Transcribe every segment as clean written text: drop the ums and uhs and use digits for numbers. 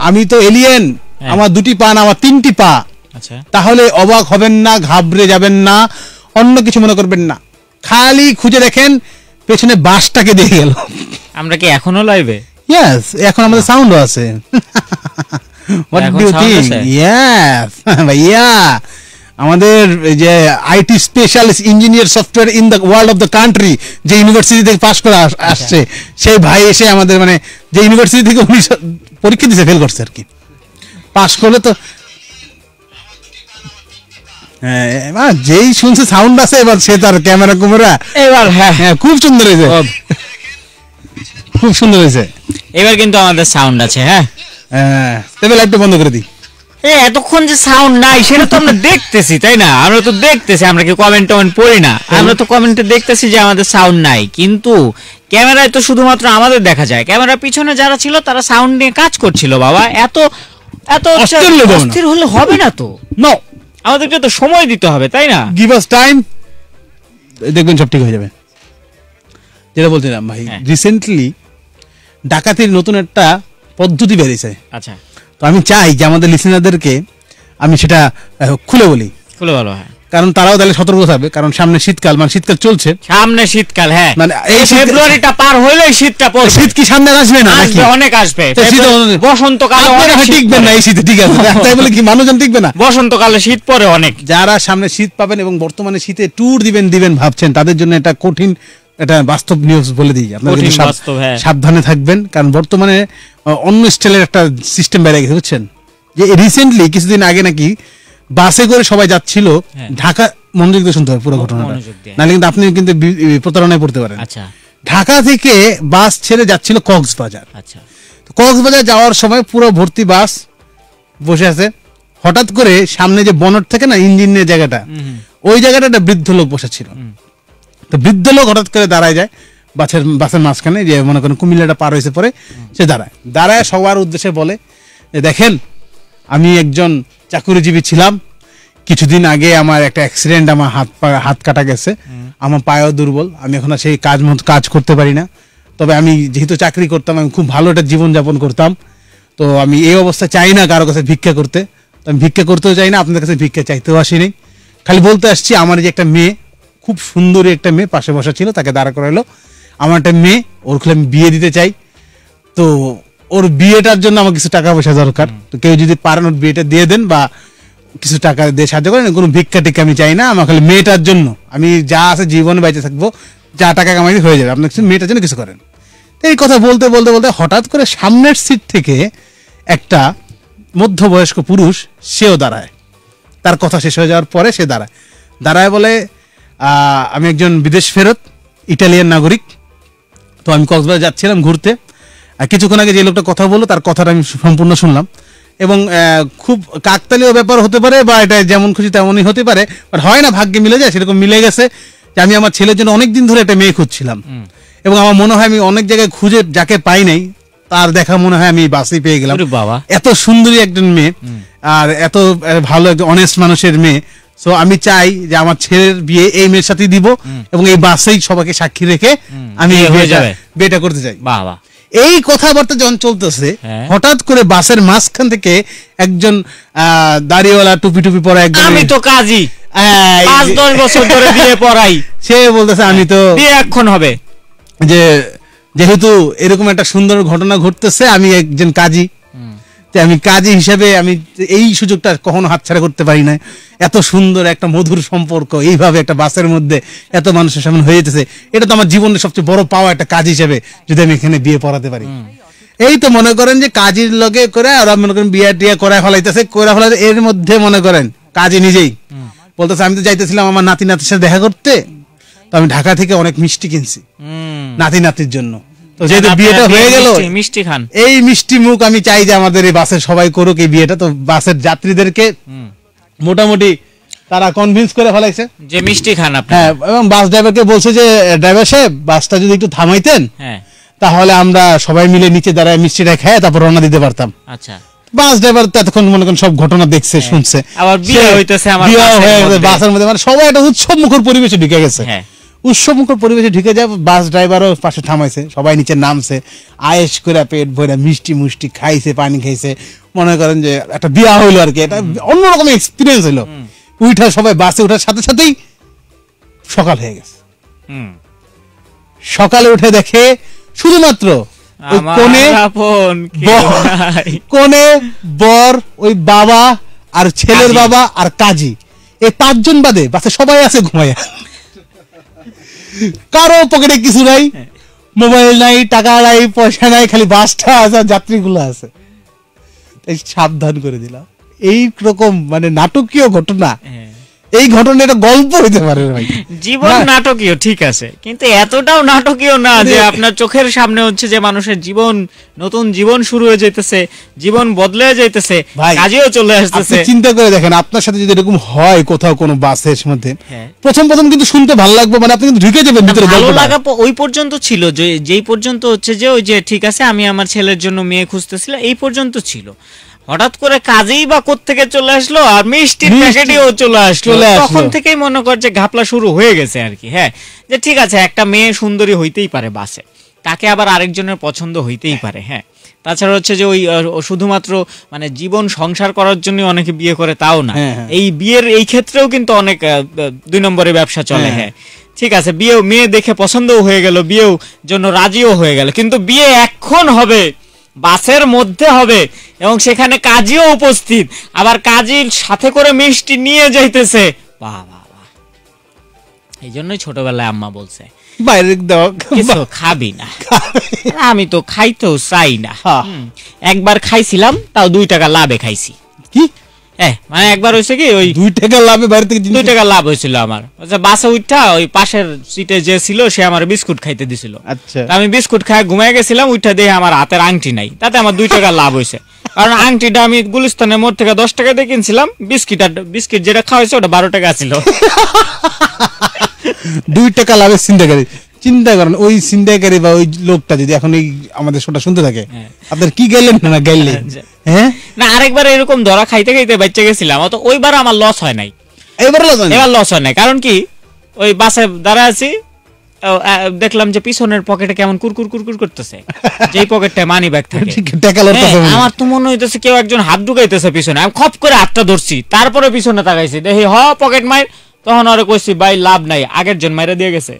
আমি তো এলিয়েন, আমার 2টি পা না আমার 3টি পা, আচ্ছা, তাহলে অবাক হবেন না, ঘাবড়ে যাবেন না, অন্য কিছু মনে করবেন না, খালি খুঁজে দেখেন পেছনে বাসটাকে দিয়ে গেল। আমরা কি এখনো লাইভে? ইয়েস, এখন আমাদের সাউন্ডও আছে। What do you think? Yes ভাইয়া, আমাদের যে IT specialist engineer software in the world of the country, যে ইউনিভার্সিটি থেকে পাস করে আসছে, সেই ভাই এসে আমাদের মানে যে ইউনিভার্সিটি থেকে উনি পরীক্ষা দিতে ফেল করছে আর কি, পাস করলে তো যেই শুনছে সাউন্ড আছে এবার সে তার ক্যামেরা কুমেরা এবার হ্যাঁ খুব সুন্দর হয়েছে, খুব সুন্দর হয়েছে। এবার কিন্তু আমাদের সাউন্ড আছে। হ্যাঁ, তবে লাইভটা বন্ধ করে দিই। এতক্ষণ যে সাউন্ড নাই সেটা তো আমরা দেখতেছি, তাই না? আমরা তো দেখতেছি, আমরা কি কমেন্ট টমেন্ট পড়ি না? আমরা তো কমেন্টে দেখতেছি যে আমাদের সাউন্ড নাই, কিন্তু ক্যামেরায় তো শুধুমাত্র আমাদের দেখা যায়। ক্যামেরার পিছনে যারা ছিল তারা সাউন্ড নিয়ে কাজ করছিল। বাবা, এত এত অস্থির হলে হবে না তো। নো, আমাদেরকে তো সময় দিতে হবে, তাই না? গিভ আস টাইম, দেখবেন সব ঠিক হয়ে যাবে। যেটা বলছিলাম ভাই, রিসেন্টলি ডাকাতির নতুন একটা পদ্ধতি বেরিয়েছে। আচ্ছা, তো আমি চাই যে আমাদের লিসেনারদেরকে আমি সেটা খুলে বলি, খুলে বলো। হ্যাঁ, কারণ তারাও তাহলে সতর্ক থাকবে, কারণ সামনে শীতকাল, মানে শীতকাল চলছে, সামনে শীতকাল। হ্যাঁ, মানে এই ফেব্রুয়ারিটা পার হইলেই শীতটা পড়বে। শীত কি সামনে আসবে না? আসবে, অনেক আসবে। বসন্তকালে অনেক টিকবেন না এই শীতে, ঠিক আছে? তাই বলে কি মানুষজন টিকবে না? বসন্তকালে শীত পড়ে অনেক। যারা সামনে শীত পাবেন এবং বর্তমানে শীতে ট্যুর দিবেন ভাবছেন, তাদের জন্য এটা কঠিন, এটা বাস্তব নিউজ বলে দিই, আপনারা সাবধানে থাকবেন, কারণ বর্তমানে অন্য স্টাইলের একটা সিস্টেম বেড়ে গেছে, বুঝছেন? যে রিসেন্টলি কিছুদিন আগে নাকি বাসে করে সবাই যাচ্ছিল ঢাকা, মনোযোগ দিয়ে শুনতে হবে পুরো ঘটনাটা, নাহলে কিন্তু আপনি কিন্তু প্রতারণায় পড়তে পারেন। আচ্ছা, ঢাকা থেকে বাস ছেড়ে যাচ্ছিল কক্সবাজার। আচ্ছা, কক্সবাজার যাওয়ার সময় পুরো ভর্তি বাস বসে আছে, হঠাৎ করে সামনে যে বনট থেকে না ইঞ্জিনের জায়গাটা, ওই জায়গাটা একটা বৃদ্ধ লোক বসে ছিল। তো বৃদ্ধ লোক হঠাৎ করে দাঁড়ায় যায় বাসের মাঝখানে, যে মনে করেন কুমিল্লাটা পার হয়েছে পরে, সে দাঁড়ায় সবার উদ্দেশ্যে বলে, দেখেন আমি একজন চাকুরিজীবী ছিলাম, কিছুদিন আগে আমার একটা অ্যাক্সিডেন্ট, আমার হাত কাটা গেছে, আমার পায়েও দুর্বল, আমি এখন সেই কাজ করতে পারি না, তবে আমি যেহেতু চাকরি করতাম, আমি খুব ভালো একটা জীবনযাপন করতাম, তো আমি এই অবস্থা চাই না কারো কাছে ভিক্ষা করতে, তো আমি ভিক্ষা করতেও চাই না, আপনাদের কাছে ভিক্ষা চাইতেও আসিনি, খালি বলতে আসছি আমার যে একটা মেয়ে, খুব সুন্দরী একটা মেয়ে পাশে বসা ছিল, তাকে দাঁড়া করাইলো, আমার একটা মেয়ে, ওর খুলে আমি বিয়ে দিতে চাই, তো ওর বিয়েটার জন্য আমার কিছু টাকা পয়সা দরকার, তো কেউ যদি পারেন ওর বিয়েটা দিয়ে দেন বা কিছু টাকা দিয়ে সাহায্য করেন, কোনো ভিক্ষা টিক্ষা আমি চাই না, আমার খালি মেয়েটার জন্য, আমি যা আছে জীবনে বেঁচে থাকবো, যা টাকা কামাই হয়ে যাবে, আপনার মেয়েটার জন্য কিছু করেন। এই কথা বলতে বলতে বলতে হঠাৎ করে সামনের সিট থেকে একটা মধ্যবয়স্ক পুরুষ সেও দাঁড়ায়, তার কথা শেষ হয়ে যাওয়ার পরে সে দাঁড়ায় বলে, আমি একজন বিদেশ ফেরত ইটালিয়ান নাগরিক, তো আমি কক্সবাজার যাচ্ছিলাম ঘুরতে, কিছুক্ষণ আগে যে লোকটা কথা বললো তার কথাটা আমি সম্পূর্ণ শুনলাম, এবং খুব কাকতালীয় ব্যাপার হতে পারে বা এটা যেমন খুশি তেমনই হতে পারে, বাট হয় না ভাগ্যে মিলে যায়, সেরকম মিলে গেছে যে আমি আমার ছেলের জন্য অনেকদিন ধরে একটা মেয়ে খুঁজছিলাম, এবং আমার মনে হয় আমি অনেক জায়গায় খুঁজে যাকে পাই নাই তার দেখা মনে হয় আমি বাসেই পেয়ে গেলাম। এত সুন্দরী একজন মেয়ে আর এত ভালো একজন অনেস্ট মানুষের মেয়ে, সো আমি চাই যে আমার ছেলের বিয়ে এই মেয়ের সাথেই দিব, এবং এই বাসেই সবাইকে সাক্ষী রেখে আমি বিয়েটা করতে চাই। এই কথাবার্তা যখন চলতেছে, হঠাৎ করে বাসের মাঝখান থেকে একজন দাড়িওয়ালা টুপি পরা একজন, আমি তো কাজী 5-10 বছর ধরে বিয়ে পড়াই, সে বলতেছে আমি তো বিয়ে এখন হবে, যে যেহেতু এরকম একটা সুন্দর ঘটনা ঘটতেছে, আমি একজন কাজী, আমি কাজী হিসেবে আমি এই সুযোগটা কখনো হাতছাড়া করতে পারি না, এত সুন্দর একটা মধুর সম্পর্ক এইভাবে একটা বাসের মধ্যে এত মানুষের সামনে হয়ে যেতেছে, এটা তো আমার জীবনের সবচেয়ে বড় পাওয়া একটা কাজ হিসেবে, যদি আমি এখানে বিয়ে পড়াতে পারি। এই তো মনে করেন যে কাজীর লগে করে ওরা মনে করেন বিয়ে টিয়া করায় ফেলাইতেছে, এর মধ্যে মনে করেন কাজী নিজেই বলতেছে আমি তো যাইতেছিলাম আমার নাতির সাথে দেখা করতে, তো আমি ঢাকা থেকে অনেক মিষ্টি কিনছি নাতির জন্য, তো যেহেতু বিয়েটা হয়ে গেল, মিষ্টি খান, এই মিষ্টি মুখ আমি চাই যে আমাদের এই বাসের সবাই করুক এই বিয়েটা। তো বাসের যাত্রীদেরকে মোটামুটি তারা কনভিন্স করে ফেলাইছে যে মিষ্টি খান আপনি। হ্যাঁ, এবং বাস ড্রাইভারকে বলছে যে ড্রাইভার সাহেব বাসটা যদি একটু থামাইতেন, তাহলে আমরা সবাই মিলে নিচে দাঁড়ায় মিষ্টিটা খেয়ে তারপর রওনা দিতে পারতাম। আচ্ছা, বাস ড্রাইভার তো এতক্ষণ মনে করেন সব ঘটনা দেখছে শুনছে, আবার বিয়ে হইতেছে আমার বাসের মধ্যে, মানে সবাই একটা উৎসব মুখর পরিবেশে ঢুকে গেছে। উৎসবমুখর পরিবেশে ঢুকে যায়, বাস ড্রাইভারও পাশে থামাইছে, সবাই নিচে নামছে, আয়েশ করে পেট ভরে মিষ্টি মুষ্টি খাইছে, পানি খাইছে, মনে করেন যে একটা বিয়া হইলো আর কি, এটা অন্যরকম এক্সপিরিয়েন্স হইলো। উঠা সবাই বাসে ওঠার সাথে সাথেই সকাল হয়ে গেছে। সকালে উঠে দেখে শুধুমাত্র কোনে বর, ওই বাবা আর ছেলের বাবা আর কাজী, এই 5 জন বাদে বাসে সবাই আছে ঘুমাইয়া, কারো পকেটে কিছু নাই, মোবাইল নাই, টাকা নাই, পয়সা নাই, খালি বাসটা আছে, যাত্রীগুলো আছে। এই সাবধান করে দিলাম, এই রকম মানে নাটকীয় ঘটনা, এই ঘটনাটা গল্প হইতে পারে ভাই, জীবন নাটকীয় ঠিক আছে, কিন্তু এতটাও নাটকীয় না যে আপনার চোখের সামনে হচ্ছে যে মানুষের জীবন, নতুন জীবন শুরু হয়ে যাইতেছে, জীবন বদলে যাইতেছে, কাজেও চলে আসতেছে। চিন্তা করে দেখেন আপনার সাথে যদি এরকম হয় কোথাও কোনো বাসের মধ্যে, প্রথম কিন্তু শুনতে ভালো লাগবে, মানে আপনি কিন্তু ঢুকে যাবেন ভিতরে। ভালো লাগা ওই পর্যন্ত ছিল, যেই পর্যন্ত হচ্ছে যে ওই যে ঠিক আছে আমি আমার ছেলের জন্য মেয়ে খুঁজতেছিলাম, এই পর্যন্ত ছিল। হঠাৎ করে কাজেই বা কোত্থেকে চলে আসলো, আর মিষ্টির প্যাকেটেও চলে আসলো, তখন থেকেই মনে কর যে ঘাপলা শুরু হয়ে গেছে আর কি। হ্যাঁ, যে ঠিক আছে একটা মেয়ে সুন্দরী হইতেই পারে বাসে, তাকে আবার আরেকজনের পছন্দ হইতেই পারে। হ্যাঁ, তাছাড়া হচ্ছে যে ওই শুধুমাত্র মানে জীবন সংসার করার জন্য অনেকে বিয়ে করে তাও না, এই বিয়ের এই ক্ষেত্রেও কিন্তু অনেক 2 নম্বরে ব্যবসা চলে। হ্যাঁ ঠিক আছে, বিয়েও মেয়ে দেখে পছন্দও হয়ে গেল, বিয়েও জন্য রাজিও হয়ে গেল, কিন্তু বিয়ে এখন হবে বাসের মধ্যে হবে এবং সেখানে কাজীও উপস্থিত, আবার কাজীর সাথে করে মিষ্টি নিয়ে যাইতেছে। বাহ বাহ বাহ, এই জন্যই ছোটবেলায় আম্মা বলছে বাইরে কিছু খাবি না, আমি তো খাইতেও চাই না। একবার খাইছিলাম, তাও 2 টাকা লাভে খাইছি। কি মানে একবার হয়েছে কি, ওই 2 টাকা লাভে বাইরে থেকে 2 টাকা লাভ হয়েছিল আমার। বাসে উঠা ওই পাশের সিটে যে ছিল সে আমার বিস্কুট খাইতে দিছিল। আচ্ছা, আমি বিস্কুট খাই ঘুমাই গেছিলাম, উঠা দিয়ে আমার হাতের আংটি নাই, তাতে আমার 2 টাকা লাভ হয়েছে। কারণ আংটিটা আমি গুলিস্তানের মোড় থেকে 10 টাকা দিয়ে কিনছিলাম, বিস্কিট যেটা খাওয়াইছে ওটা 12 টাকা ছিল। 2 টাকা লাভের চিন্তাকারী, চিন্তা করেন ওই চিন্তাকারী বা ওই লোকটা যদি এখন এই আমাদের শোটা শুনতে থাকে, আপনার কি গেলেন না গেলেন? হ্যাঁ না, আরেকবার এরকম ধরা খাইতে খাইতে বাচ্চা গেছিলাম, তো ওইবার আমার লস হয় নাই, এবার লস হয় নাই। কারণ কি, ওই বাসে দাঁড়ায় আছি, দেখলাম যে পিছনের পকেটে কেমন কুরকুর কুরকুর করতেছে, যেই পকেটটায় মানি ব্যাগ থাকে। আমার তো মনে হইতেছে কেউ একজন হাত ঢুকাইতেছে পিছনে, আমি খপ করে হাতটা ধরছি, তারপরে পিছনে তাকাইছি, দেখি পকেট মাইর। তখন আরে কইছি ভাই লাভ নাই, আগের জন মাইরা দিয়ে গেছে,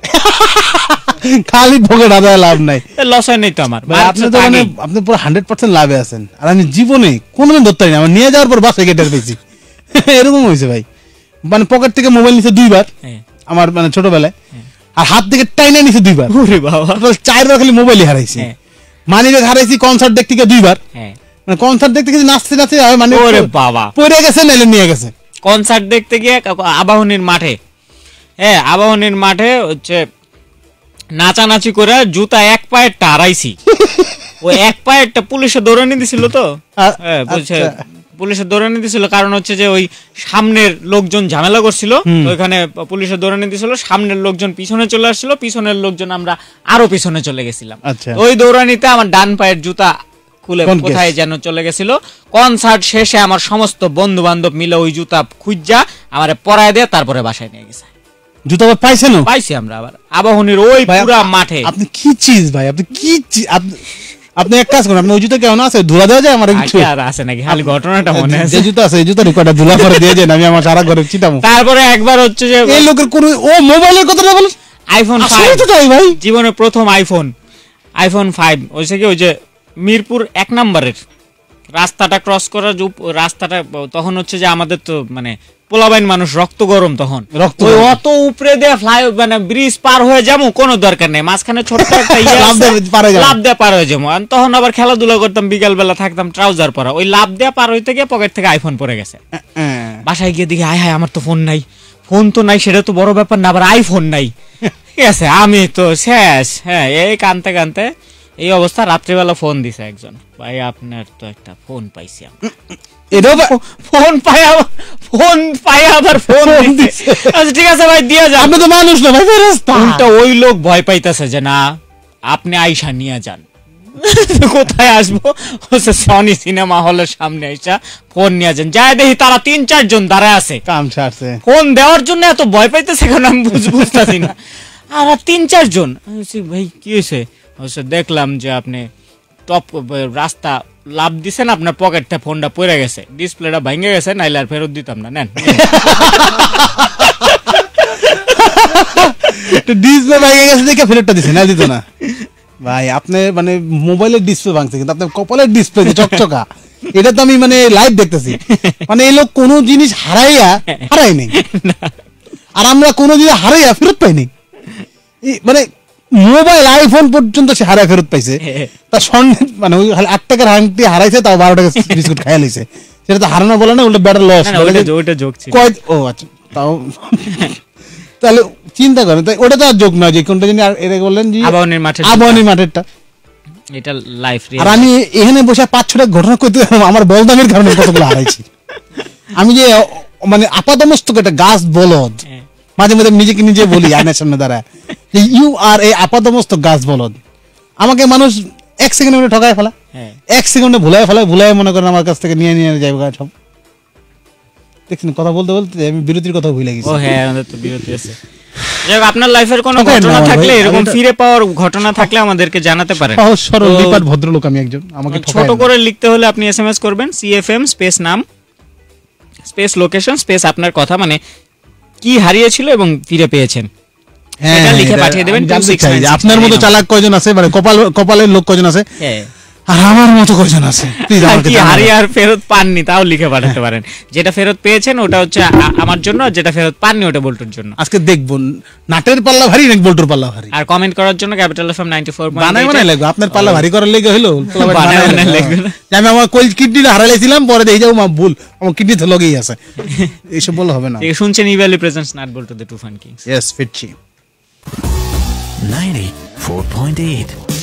খালি পকেট আদায় লাভ নাই, লস হয় নাই তো আমার। আপনি তো মানে আপনি পুরো 100% লাভে আছেন, আর আমি জীবনে কোনোদিন ধরতে পারিনি, আমার নিয়ে যাওয়ার পর বাসে কেটে পেয়েছি। এরকম হয়েছে ভাই, মানে পকেট থেকে মোবাইল নিছে 2 বার আমার, মানে ছোটবেলায়, আর হাত থেকে টাইনা নিছে 2 বার। ওরে বাবা, 4 বার খালি মোবাইলই হারাইছি, মানি ব্যাগ হারাইছি, কনসার্ট দেখতে গিয়ে 2 বার, মানে কনসার্ট দেখতে গিয়ে নাচতে নাচতে মানে ওরে বাবা পড়ে গেছে, নাইলে নিয়ে গেছে। কনসার্ট দেখতে গিয়ে আবাহনীর মাঠে, আবাহনীর মাঠে হচ্ছে নাচানাচি করে জুতা 1 পায়েরটা হারাইছি। ওই 1 পায়েরটা পুলিশে দৌড়ানি দিছিল, তো বুঝছে পুলিশে দৌড়ানি দিছিল, কারণ হচ্ছে যে ওই সামনের লোকজন ঝামেলা করছিল, ওইখানে পুলিশে দৌড়ানি দিছিল, সামনের লোকজন পিছনে চলে আসছিল, পিছনের লোকজন আমরা আরো পিছনে চলে গেছিলাম। ওই দৌড়ানিতে আমার ডান পায়ের জুতা খুলে কোথায় যেন চলে গেছিল। কনসার্ট শেষে আমার সমস্ত বন্ধু বান্ধব মিলে ওই জুতা খুঁজা আমারে পরায় দিয়ে তারপরে বাসায় নিয়ে গেছে। জুতা পাইছেন? পাইছি আমরা আবার আবাহনীর ওই পুরা মাঠে। আপনি কি চিজ ভাই, আপনি কি আপনি এক কাজ করুন, আপনি ওই জুতা কেমন আছে ধুলা দেওয়া যায় আমার কিছু আর আছে নাকি? খালি ঘটনাটা মনে আছে, যে জুতা আছে এই জুতা রেকর্ডটা ধুলা করে দিয়ে দেন, আমি আমার সারা ঘরে চিটামু। তারপরে একবার হচ্ছে যে এই লোকের কোন ও মোবাইলের কথাটা বলেন, আইফোন 5 ভাই, জীবনে প্রথম আইফোন 5 হইছে কি, ওই যে মিরপুর 1 নম্বরের রাস্তাটা ক্রস করার রাস্তাটা, তখন হচ্ছে যে আমাদের তো মানে পোলাবাইন মানুষ, রক্ত গরম, তখন অত উপরে দিয়ে ফ্লাই মানে ব্রিজ পার হয়ে যাবো কোনো দরকার নেই, মাঝখানে ছোট্ট একটা লাভ দিয়ে পার হয়ে যাবো। তখন আবার খেলাধুলা করতাম, বিকাল বেলা থাকতাম ট্রাউজার পরা, ওই লাভ দিয়ে পার হইতে গিয়ে পকেট থেকে আইফোন পড়ে গেছে। বাসায় গিয়ে দেখি হায় আমার তো ফোন নাই, ফোন তো নাই, সেটা তো বড় ব্যাপার না, আবার আইফোন নাই, ঠিক আছে আমি তো শেষ। হ্যাঁ, এই কানতে কানতে এই অবস্থা। রাত্রিবেলা ফোন দিছে একজন, ভাই আপনার তো একটা ফোন পাইছি। ফোন পাই আবার ফোন দিছে। আচ্ছা ঠিক আছে ভাই, দিয়ে যান, আপনি তো মানুষ না ভাই, ফোনটা ওই লোক ভয় পাইতেছে যে না আপনি আইসা নিয়ে যান। কোথায় আসবো, সনি সিনেমা হলের সামনে আইসা ফোন নিয়ে যান। যাই দেখি তারা 3-4 জন দাঁড়ায় আছে, কাম ছাড়ছে, ফোন দেওয়ার জন্য এত ভয় পাইতেছে কেন আমি বুঝতেছি না। আর 3-4 জন। আমি বলছি, ভাই কি হয়েছে? অবশ্য দেখলাম যে আপনি টপ রাস্তা লাভ দিছেন, আপনার পকেটটা ফোনটা পড়ে গেছে, ডিসপ্লেটা ভেঙে গেছে, নাইলে আর ফেরত দিতাম না, নেন। ডিসপ্লে ভেঙে গেছে দেখে ফেরতটা দিছে, না দিত না। ভাই আপনি মানে মোবাইলের ডিসপ্লে ভাঙছে, কিন্তু আপনার কপালের ডিসপ্লে যে চকচকা, এটা তো আমি মানে লাইভ দেখতেছি। মানে এই লোক কোনো জিনিস হারাই নেই, আর আমরা কোনো জিনিস হারাইয়া ফেরত পাইনি। মানে মোবাইল আইফোন পর্যন্ত সে হারাই ফেরত পাইছে। তার সঙ্গে মানে ওই 8 টাকার আংটি হারাইছে, তাও 12 টাকা বিস্কুট খাইয়া লইছে। সেটা তো হারানো বলে না, উল্টো বেটার লস। ওইটা জোক ছিল। ও আচ্ছা, তাও তাহলে চিন্তা করেন, তাই ওটা তো আর যোগ নয় যে কোনটা জানি। আর এটা বললেন যে আবাহনী মাঠেরটা, এটা লাইফ। আর আমি এখানে বসে 5-6টা ঘটনা করতে আমার বলদামের কারণে কতগুলো হারাইছি। আমি যে মানে আপাতমস্তক একটা গাছ বলদ, মাঝে মাঝে নিজেকে নিজে বলি আয়নার সামনে দাঁড়ায় যে ইউ আর এ আপাতমস্তক গাছ বলদ। আমাকে মানুষ 1 সেকেন্ডে ঠকায় ফেলা, 1 সেকেন্ডে ভুলাই মনে করেন আমার কাছ থেকে নিয়ে যাইব সব। দেখছেন, কথা বলতে বলতে আমি বিরতির কথা ভুলে গেছি। ও হ্যাঁ, আমাদের তো বিরতি আছে। যাক, আপনার লাইফের কোনো ঘটনা থাকলে, এরকম ফিরে পাওয়ার ঘটনা থাকলে আমাদেরকে জানাতে পারেন। সহজ সরল নিপাট ভদ্রলোক আমি একজন, আমাকে ছোট করে লিখতে হলে আপনি এসএমএস করবেন CFM স্পেস নাম স্পেস লোকেশন স্পেস আপনার কথা, মানে কি হারিয়েছিল এবং ফিরে পেয়েছেন, এটা লিখে পাঠিয়ে দেবেন। আপনার মতো চালাক কয়জন আছে, মানে কপালের লোক কয়জন আছে, আর আমার মতো কয়জন আছে, প্লিজ আমাকে জানান। হারিয়ে আর ফেরত পাননি, তাও লিখে পাঠাতে পারেন। যেটা ফেরত পেয়েছেন ওটা হচ্ছে আমার জন্য, আর যেটা ফেরত পাননি ওটা বল্টুর জন্য। আজকে দেখব নাটের পাল্লা ভারী নাকি বল্টুর পাল্লা ভারী। আর কমেন্ট করার জন্য ক্যাপিটাল এফএম 94.8 বানাই লাগবে। আপনার পাল্লা ভারী করার লেগে হলো আমি আমার কোল কিডনিটা হারাইছিলাম, পরে দেখে যাবো ভুল আমার কিডনি তো লগেই আছে, এইসব বললে হবে না। শুনছেন Evaly presents nut Boltu the two fun kings. Yes, ফিটছি 94.8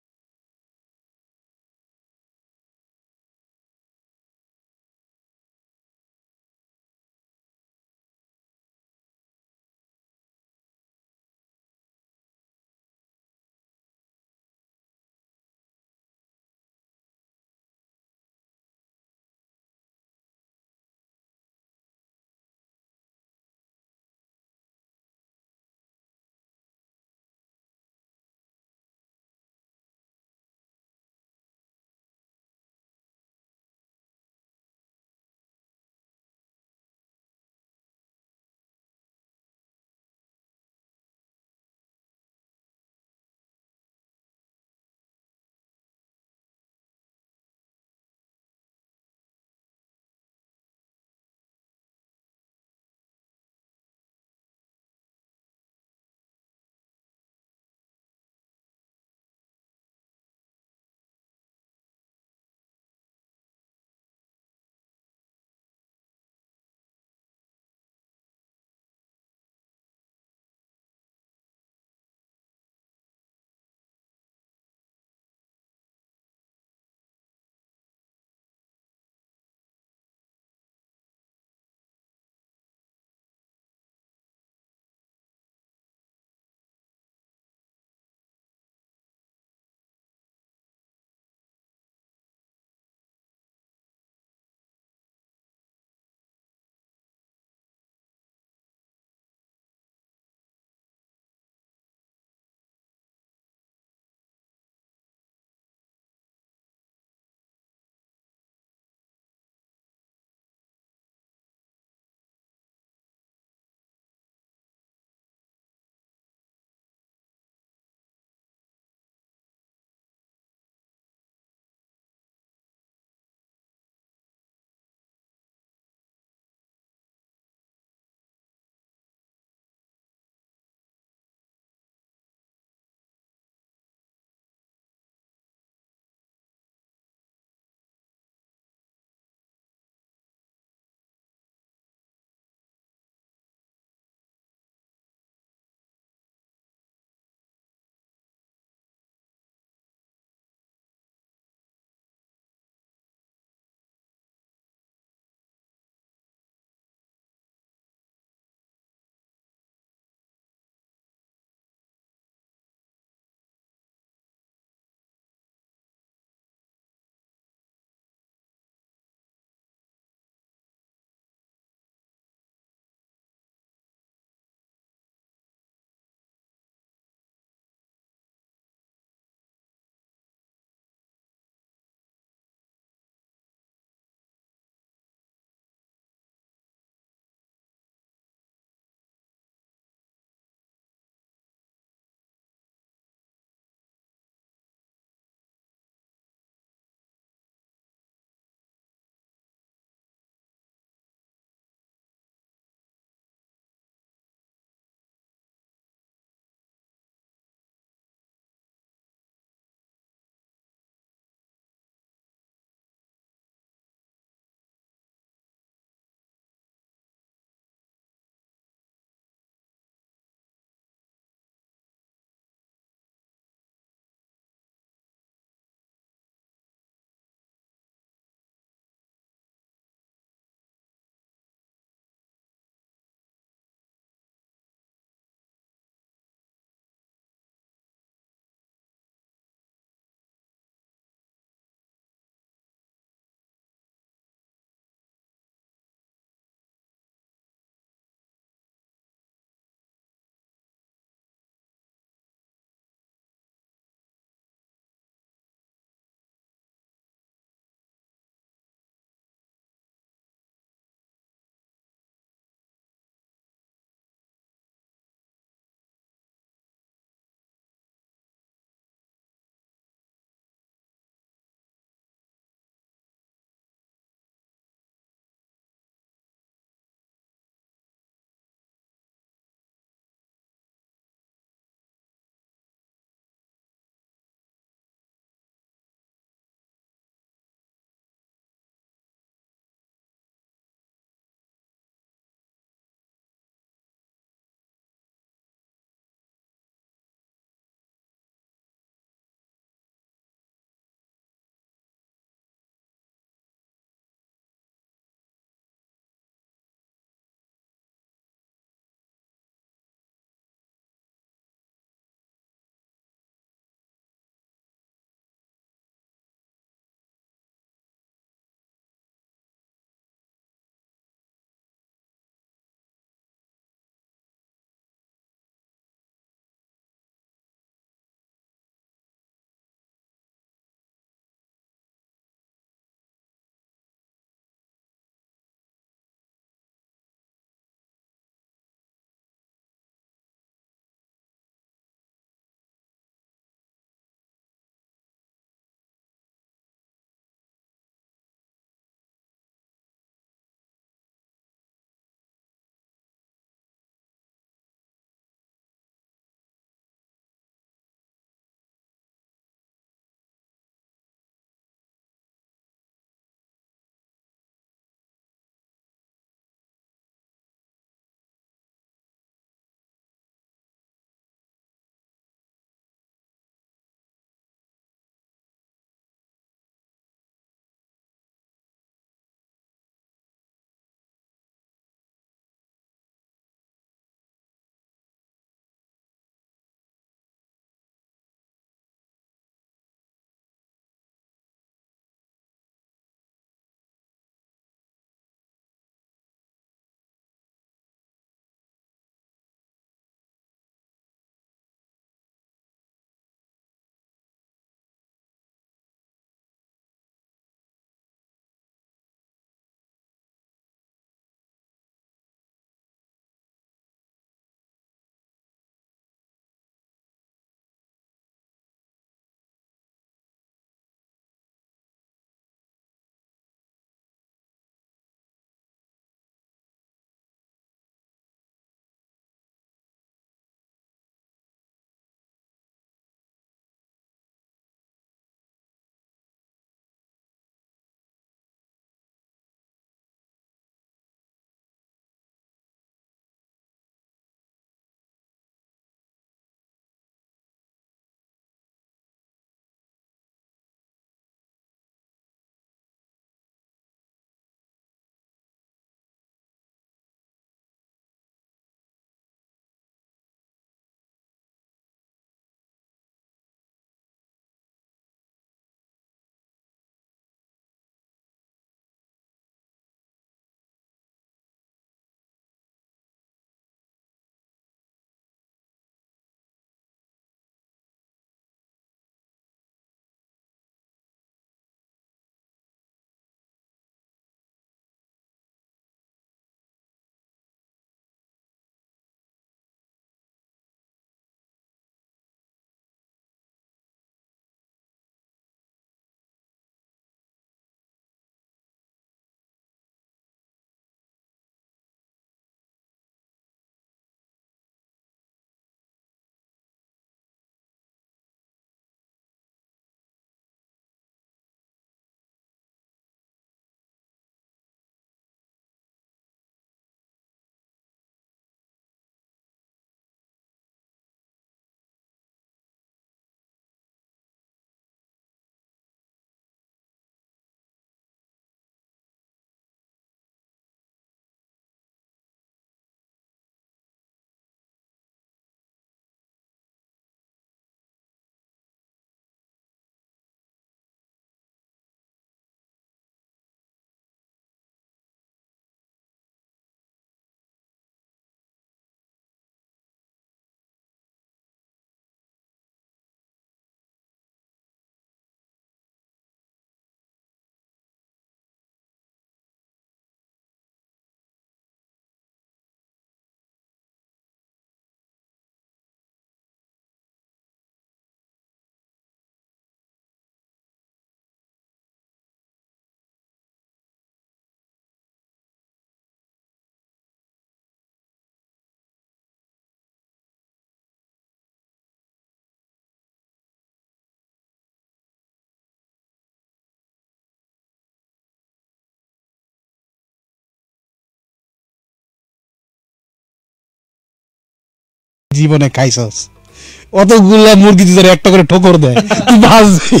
জীবনে খাইছস? অতগুলা মুরগি যদি একটা করে ঠোকর দেয় তুই বাঁচবি।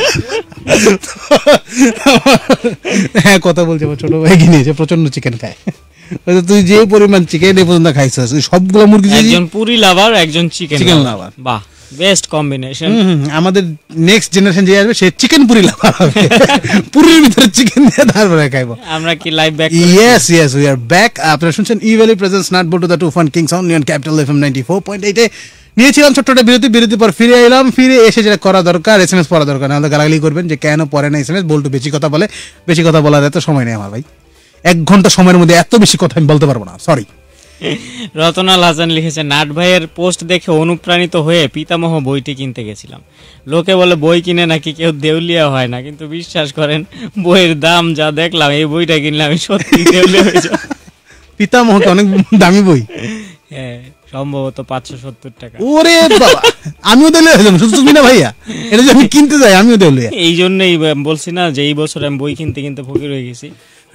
হ্যাঁ, কথা বলছে আমার ছোট ভাই কিনেছে, প্রচন্ড চিকেন খায়। তুই যে পরিমাণ চিকেন এ পর্যন্ত খাইছস, সবগুলো মুরগি, একজন পুরি লাভার, একজন চিকেন লাভার, বাহ বেস্ট কম্বিনেশন। আমাদের নেক্সট জেনারেশন যে আসবে সে চিকেন পুরি লাভার হবে, পুরির ভিতরে চিকেন দিয়ে তারপরে খাইবো। আমরা কি live back? Yes yes, we are back. আপনারা শুনছেন Evaly presents nut Boltu the two fun king sound neon capital FM 94.8 এ। নিয়েছিলাম ছোট্ট একটা বিরতি পর ফিরে এলাম। ফিরে এসে যেটা করা দরকার, SMS পড়া দরকার, নাহলে গালাগালি করবেন যে কেন পড়ে না SMS। বল্টু বেশি কথা বলে, বেশি কথা বলার এত সময় নেই আমার ভাই। 1 ঘন্টা সময়ের মধ্যে এত বেশি কথা আমি বলতে পারবো না, সরি। রতনাল হাসান লিখেছে, নাট ভাইয়ের পোস্ট দেখে অনুপ্রাণিত হয়ে পিতামহ বইটি কিনতে গেছিলাম। লোকে বলে বই কিনে নাকি কেউ দেউলিয়া হয় না, কিন্তু বিশ্বাস করেন বইয়ের দাম যা দেখলাম, এই বইটা কিনলে আমি সত্যি দেউলিয়া হয়ে যাব। পিতামহকে অনেক দামি বই, হ্যাঁ সম্ভবত 570 টাকা। ওরে বাবা, আমিও দেউলিয়া হয়ে যাবো, শুধু তুমি না ভাইয়া, এটা যে আমি কিনতে যাই আমিও দেউলিয়া। এই জন্যই বলছি না যে এই বছর আমি বই কিনতে কিনতে ফকির হয়ে গেছি।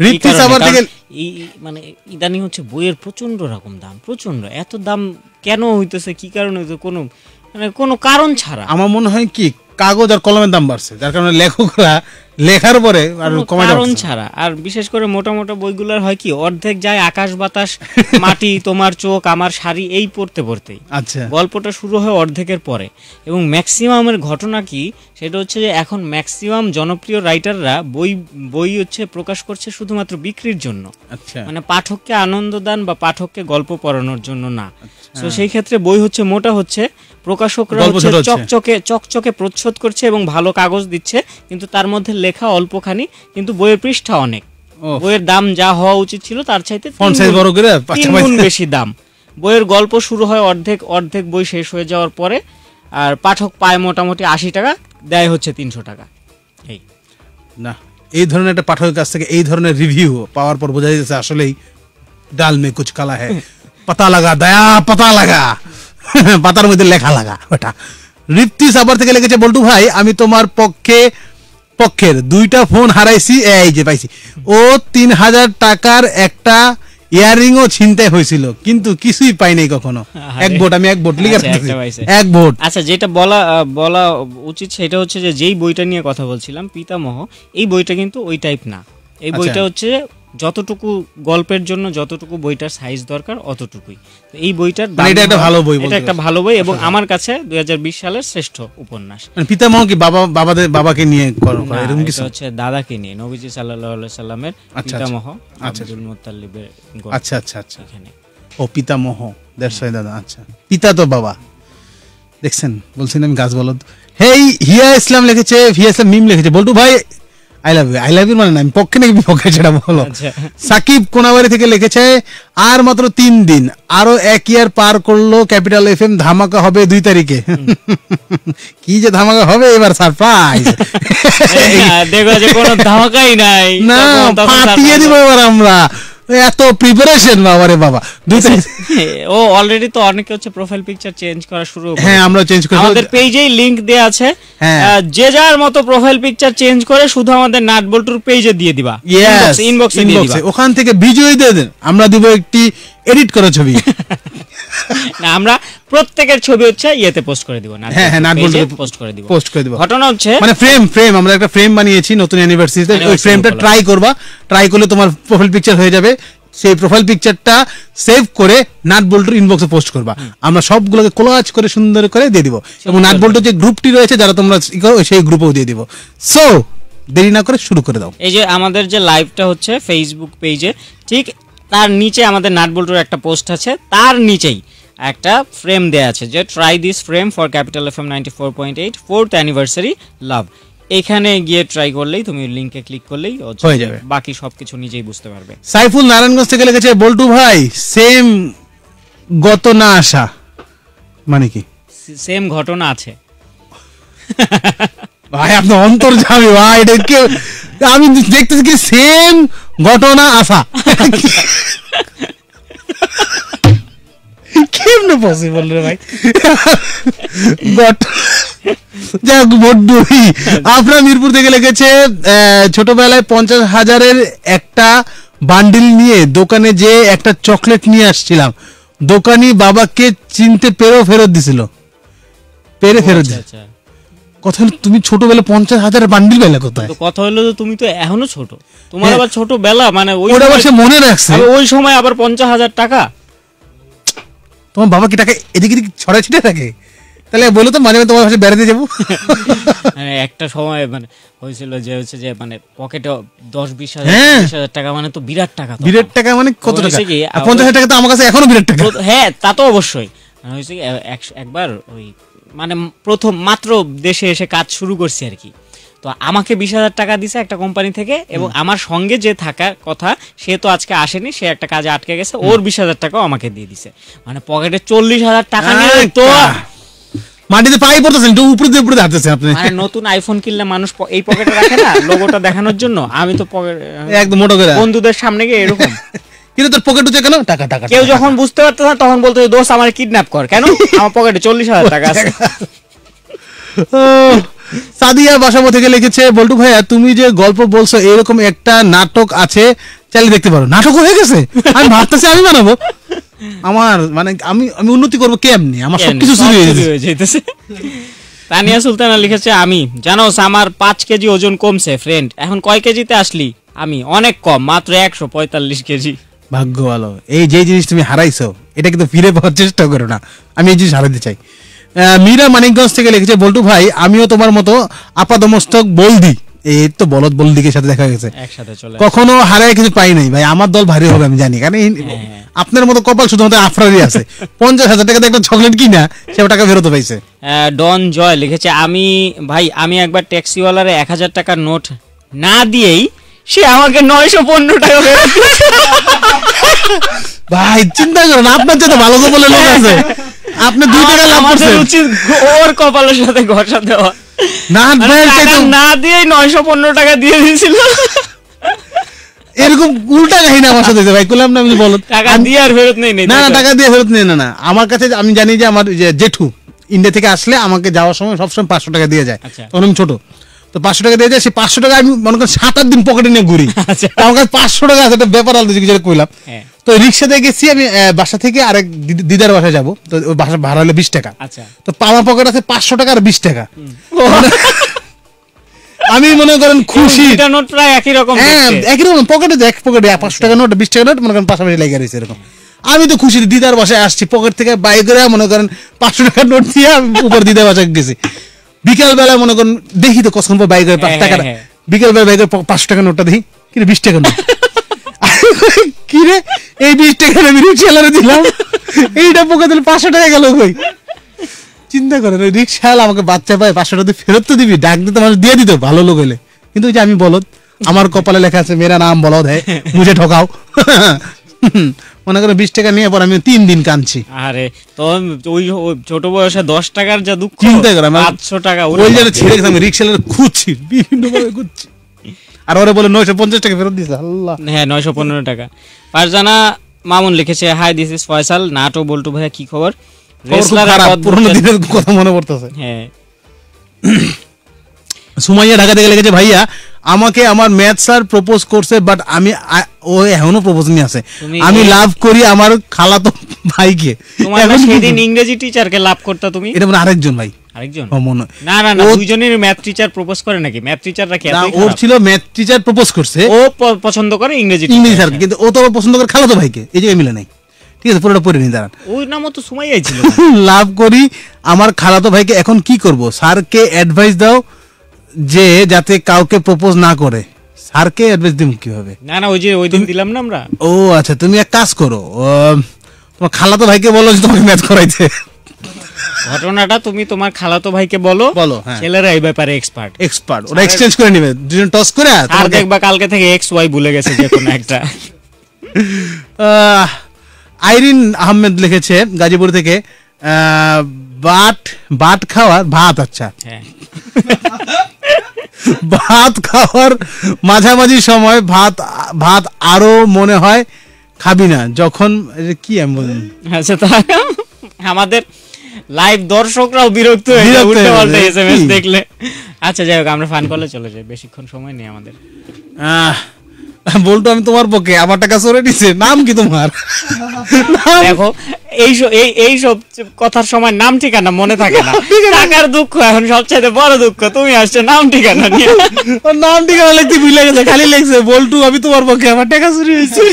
মানে ইদানিং হচ্ছে বইয়ের প্রচন্ড রকম দাম, প্রচন্ড। এত দাম কেন হইতেছে, কি কারণে হইতেছে, কোনো কারণ ছাড়া। আমার মনে হয় কি কাগজ আর কলমের দাম বাড়ছে, যার কারণে লেখকরা লেখার পরে আর কারণ ছাড়া। আর বিশেষ করে মোটা মোটা বইগুলোর হয় কি অর্ধেক যায় আকাশ বাতাস মাটি তোমার চোখ আমার শাড়ি এই পড়তে পড়তেই। আচ্ছা, গল্পটা শুরু হয় অর্ধেকের পরে। এবং ম্যাক্সিমামের ঘটনা কি সেটা হচ্ছে যে এখন ম্যাক্সিমাম জনপ্রিয় রাইটাররা বই হচ্ছে প্রকাশ করছে শুধুমাত্র বিক্রির জন্য। আচ্ছা, মানে পাঠককে আনন্দ দান বা পাঠককে গল্প পড়ানোর জন্য না। তো সেই ক্ষেত্রে বই হচ্ছে মোটা হচ্ছে, প্রকাশকরা হচ্ছে চকচকে প্রচ্ছদ করছে এবং ভালো কাগজ দিচ্ছে, কিন্তু তার মধ্যে লেখা অল্পখানি, কিন্তু বইয়ের পৃষ্ঠা অনেক। বইয়ের দাম যা হওয়া উচিত ছিল তার চাইতে 3 গুণ বেশি দাম। বইয়ের গল্প শুরু হয় অর্ধেক বই শেষ হয়ে যাওয়ার পরে, আর পাঠক পায় মোটামুটি 80 টাকা, দেয় হচ্ছে 300 টাকা। এই না, এই ধরনের একটা পাঠকের কাছ থেকে এই ধরনের রিভিউ পাওয়ার পর বোঝা যাচ্ছে আসলেই ডাল মে কুছ কালা হ্যায়, পাতা লাগা দয়া পাতা লাগা, পাতার মধ্যে লেখা লাগা। ওটা রিপ্তি সাবার থেকে লিখেছে, বল্টু ভাই আমি তোমার পক্ষের 2টা ফোন হারাইছি, এই যে পাইছি। ও 3000 টাকার একটা ইয়ারিংও ছিনতাই হয়েছিল, কিন্তু কিছুই পাই নাই কখনো। এক ভোট লিখে এক ভোট। আচ্ছা, যেটা বলা উচিত সেটা হচ্ছে যে যেই বইটা নিয়ে কথা বলছিলাম পিতামহ, এই বইটা কিন্তু ওই টাইপ না। এই বইটা হচ্ছে যতটুকু গল্পের জন্য যতটুকু বইটার সাইজ দরকার অতটুকুই। তো এই বইটার এটা একটা ভালো বই, এটা একটা ভালো বই এবং আমার কাছে 2020 সালের শ্রেষ্ঠ উপন্যাস। মানে পিতামহ কি বাবাকে নিয়ে এরকম কিছু? হচ্ছে দাদাকে নিয়ে, নবীজি সাল্লাল্লাহু আলাইহি সাল্লামের পিতামহ আব্দুল মুত্তালিবের গল্প। আচ্ছা আচ্ছা আচ্ছা, এখানে ও পিতামহ দেড়শয় দাদা। আচ্ছা, পিতা তো বাবা, দেখছেন বলছিলাম গাছ বলদ। হেই হিয়া ইসলাম লিখেছে, হিয়া ইসলাম মিম লিখেছে, বল্টু ভাই আই লাভ ইউ মানে না, আমি পক্ষে নাকি বিপক্ষে সেটা বলো। সাকিব কোনাবাড়ি থেকে লিখেছে, আর মাত্র 3 দিন, আরো 1 ইয়ার পার করলো ক্যাপিটাল এফএম, ধামাকা হবে 2 তারিখে। কি যে ধামাকা হবে এবার, সারপ্রাইজ। দেখো যে কোনো ধামাকাই নাই, না ফাটিয়ে দিব এবার আমরা, এত প্রিপারেশন বাবারে বাবা। ও অলরেডি তো অনেকে হচ্ছে প্রোফাইল পিকচার চেঞ্জ করা শুরু করে। হ্যাঁ, আমরা চেঞ্জ করি, আমাদের পেজেই লিংক দেয়া আছে, যে যার মতো প্রোফাইল পিকচার চেঞ্জ করে শুধু আমাদের নাট বল্টুর পেজে দিয়ে দিবা, ইনবক্সে দিয়ে দিবা। ওখান থেকে ভিডিওই দিয়ে দেন, আমরা দিব একটি এডিট করা ছবি। না, আমরা প্রত্যেকের ছবি হচ্ছে ইয়েতে পোস্ট করে দিব, নাট বল্টুতে পোস্ট করে দিব। ঘটনা হচ্ছে মানে ফ্রেম আমরা একটা ফ্রেম বানিয়েছি নতুন অ্যানিভার্সারিতে, ওই ফ্রেমটা ট্রাই করলে তোমার প্রোফাইল পিকচার হয়ে যাবে। সেই প্রোফাইল পিকচারটা সেভ করে নাট বল্টুর ইনবক্সে পোস্ট করবা, আমরা সবগুলোকে কোলাজ করে সুন্দর করে দিয়ে দিব, এবং নাট বল্টুর যে গ্রুপটি রয়েছে যারা তোমরা সেই গ্রুপেও দিয়ে দিব। সো দেরি না করে শুরু করে দাও। এই যে আমাদের যে লাইভটা হচ্ছে ফেসবুক পেজে, ঠিক তার নিচে আমাদের নাট বল্টুর একটা পোস্ট আছে, তার নিচেই একটা ফ্রেম দেয়া আছে যে try this frame for capital FM 94.8 4th anniversary love. এখানে গিয়ে ট্রাই করলেই, তুমি লিংকে ক্লিক করলেই হয়ে যাবে, বাকি সবকিছু নিজেই বুঝতে পারবে। সাইফুল নারায়ণগঞ্জ থেকে লিখেছে, বল্টু ভাই সেম গত না আসা মানে কি? সেম ঘটনা আছে ভাই, আপনি অন্তর্যামী ভাই, আমি দেখতেছি কি সেম ঘটনা আসা কেমনে পসিবল রে ভাই? আপনার মিরপুর থেকে লিখেছে, ছোটবেলায় 50,000-এর একটা বান্ডিল নিয়ে দোকানে যে একটা চকলেট নিয়ে আসছিলাম, দোকানি বাবাকে চিনতে পেরেও ফেরত দিছিল, ফেরত দিছে। আচ্ছা, কথা হলো তুমি ছোটবেলা 50,000 বান্ডিল পেলে কোথায়? তো কথা হলো যে তুমি তো এখনো ছোট, তোমার আবার ছোটবেলা মানে ওটা আবার সে মনে রাখছে। ওই সময় আবার 50,000 টাকা। তোমার বাবা কি টাকা এদিকে ছড়াই ছিটে থাকে? তাহলে বলো তো মাঝে মাঝে তোমার কাছে বেড়াতে যাবো। একটা সময় মানে হয়েছিল যে হচ্ছে যে মানে পকেটে 10-20,000 টাকা মানে তো বিরাট টাকা। বিরাট টাকা মানে কত টাকা? 50,000 টাকা তো আমার কাছে এখনো বিরাট টাকা। হ্যাঁ তা তো অবশ্যই। হয়েছে একবার ওই মানে প্রথম মাত্র দেশে এসে কাজ শুরু করছি আর কি, তো আমাকে 20,000 টাকা দিছে একটা কোম্পানি থেকে, এবং আমার সঙ্গে যে থাকার কথা সে তো আজকে আসেনি, সে একটা কাজে আটকে গেছে, ওর 20,000 টাকাও আমাকে দিয়ে দিছে। মানে পকেটে 40,000 টাকা নিয়ে তো মাটিতে পাই পড়তেছেন, একটু উপরে দিয়ে উপরে হাঁটতেছেন আপনি। মানে নতুন আইফোন কিনলে মানুষ এই পকেটে রাখে না লোগোটা দেখানোর জন্য, আমি তো পকেট একদম মোটো করে বন্ধুদের সামনে গিয়ে এরকম। কিন্তু তোর পকেট উঠে কেন? টাকা টাকা। কেউ যখন বুঝতে পারতো না তখন বলতো দোস্ত আমার কিডন্যাপ কর। কেন? আমার পকেটে 40,000 টাকা আছে। সাদিয়া বাসাবো থেকে লিখেছে, বল্টু ভাইয়া তুমি যে গল্প বলছো এরকম একটা নাটক আছে, চালিয়ে দেখতে পারো। নাটক হয়ে গেছে? আমি ভাবতেছি আমি বানাবো। আমার মানে আমি উন্নতি করবো কেমনি? আমার সবকিছু চুরি হয়ে যাইতেছে। তানিয়া সুলতানা লিখেছে, আমি জানোস আমার 5 কেজি ওজন কমছে ফ্রেন্ড, এখন কয় কেজিতে আসলি? আমি অনেক কম, মাত্র 145 কেজি। ভাগ্য ভালো। এই যে জিনিস তুমি হারাইছো এটা কিন্তু ফিরে পাওয়ার চেষ্টা করো না, আমি এই জিনিস হারাতে চাই। মীরা মানিকগঞ্জ থেকে লিখেছে, বল্টু ভাই আমিও তোমার মতো আপাদমস্তক বলদি, এই তো বলদ বলদিকের সাথে দেখা গেছে, একসাথে চলে কখনো হারায় কিছু পাই নাই ভাই। আমার দল ভারী হবে আমি জানি, কারণ আপনার মতো কপাল শুধুমাত্র আফরারই আছে। 50,000 টাকা একটা চকলেট কিনা সে টাকা ফেরত পাইছে। ডন জয় লিখেছে, আমি একবার ট্যাক্সিওয়ালারে 1,000 টাকার নোট না দিয়েই সে আমাকে 915 টাকা ফেরত দিয়েছে। ভাই চিন্তা করেন, আপনার চেয়ে ভালো কপালের লোক আছে, আপনি 2 টাকা লাভ করছেন। উচিত ওর কপালের সাথে ঘষা দেওয়া। না দিয়ে 915 টাকা দিয়ে দিয়েছিল। এরকম উল্টা কাহিনী আমার সাথে ভাই, বললাম না আমি বলো টাকা দিয়ে আর ফেরত নেই না, টাকা দিয়ে ফেরত নেই না। আমার কাছে আমি জানি যে আমার জেঠু ইন্ডিয়া থেকে আসলে আমাকে যাওয়ার সময় সবসময় 500 টাকা দিয়ে যায়, তখন আমি ছোট, তো 500 টাকা দিয়ে যায়। সেই 500 টাকা আমি মনে করেন 7-8 দিন পকেটে নিয়ে ঘুরি। আমার কাছে 500 টাকা আছে, একটা ব্যাপার আলাদা যেটা কইলাম। তো রিক্সাতে গেছি আমি, বাসা থেকে আরেক দিদার বাসায় যাবো, তো ওই বাসা ভাড়া হলো 20 টাকা। তো আমার পকেট আছে 500 টাকা আর 20 টাকা। আমি মনে করেন খুশি, নোট প্রায় একই রকম, একই রকম পকেটে 500 টাকা নোট 20 টাকা নোট মনে করেন পাশাপাশি লেগে রয়েছে এরকম। আমি তো খুশি, দিদার বাসায় আসছি, পকেট থেকে বাই করে মনে করেন 500 টাকার নোট দিয়ে উপর দিদার বাসায় গেছি। বিকাল বেলা মনে করেন দেখি তো কখন বাই করে 5 টাকা, বিকাল বেলা বাই করে 500 টাকার নোটটা দেখি, কিন্তু 20 টাকা নোট। কি রে, এই 20 টাকা আমি রিক্সাওয়ালারে দিলাম, এইটা পকেটে 500 টাকা গেল কই? চিন্তা করেন, ওই রিক্সাওয়ালা আমাকে বাচ্চা পায় 500 টাকা ফেরত তো দিবি, ডাক দিতে মানুষ দিয়ে দিত ভালো লোক হলে। কিন্তু ওই যে আমি বলদ, আমার কপালে লেখা আছে মেরা নাম বলদ হ্যাঁ, মুঝে ঠকাও। মনে করে 20 টাকা নিয়ে পর আমি 3 দিন কাঁদছি। আরে তো ওই ছোট বয়সে 10 টাকার যা দুঃখ, চিন্তা করে 500 টাকা ওই যে ছেড়ে গেছে, আমি রিক্সাওয়ালা খুঁজছি, বিভিন্ন ভাবে খুঁজছি, আর ওরা বলে 950 টাকা ফেরত দিয়েছে। আল্লাহ, হ্যাঁ 915 টাকা। ফারজানা মামুন লিখেছে, hi this is Faisal, nut Boltu ভাইয়া কি খবর? পুরোনো দিনের কথা মনে পড়তেছে। হ্যাঁ। সুমাইয়া ঢাকা থেকে লিখেছে, ভাইয়া আমাকে আমার ম্যাথ স্যার প্রপোজ করছে, বাট আমি ও এখনো প্রপোজ নিয়ে আছে। আমি লাভ করি আমার খালাতো ভাইকে। তোমার সেদিন ইংরেজি টিচারকে লাভ করতে তুমি? এটা মানে আরেকজন ভাই, আরেকজন মনে না না না, দুইজনের ম্যাথ টিচার প্রপোজ করে নাকি? ম্যাথ টিচাররা কি এতই খারাপ? ওর ছিল ম্যাথ টিচার প্রপোজ করছে, ও পছন্দ করে ইংরেজি স্যার, কিন্তু ও তো পছন্দ করে খালাতো ভাইকে। এই জায়গায় মিলে নাই, ঠিক আছে, পুরোটা পড়ে নি দাঁড়ান। ওই নামও তো সুমাইয়াই ছিল। লাভ করি আমার খালাতো ভাইকে, এখন কি করব? স্যারকে অ্যাডভাইস দাও যে যাতে কাউকে প্রপোজ না করে। স্যারকে অ্যাডভাইস দিম কিভাবে? না না, ওই যে ওই দিন দিলাম না আমরা। ও আচ্ছা, তুমি এক কাজ করো, তোমার খালাতো ভাইকে বলো যে তোমাকে ম্যাথ করাইতে। ঘটনাটা তুমি তোমার খালাতো ভাইকে বলো, ছেলেরা এই ব্যাপারে এক্সপার্ট, ওরা এক্সচেঞ্জ করে নেবে, দুজন টস করে। আর দেখবা কালকে থেকে এক্স ওয়াই ভুলে গেছে যে কোনো একটা। আইরিন আহমেদ লিখেছে গাজীপুর থেকে, বাট খাওয়ার ভাত, আচ্ছা ভাত খাওয়ার মাঝামাঝি সময় ভাত আরো মনে হয় খাবি না যখন, কি আমি বলি। আচ্ছা, তা আমাদের লাইভ দর্শকরাও বিরক্ত হয়ে যায় উল্টো পাল্টা এসএমএস দেখলে। আচ্ছা যাই হোক, আমরা ফান কলে চলে যাই, বেশিক্ষণ সময় নেই আমাদের। বলতো আমি তোমার পক্ষে, আমার টাকা চোরে নিছে, নাম কি তোমার? দেখো এইসব কথার সময় নাম ঠিকানা মনে থাকে না, টাকার দুঃখ এখন সবচেয়ে বড় দুঃখ। তুমি আসছো নাম ঠিকানা নিয়ে, ওর নাম ঠিকানা লিখতে ভুলে গেছে, খালি লিখছে বল্টু আমি তোমার পক্ষে, আমার টাকা চুরি হয়েছে।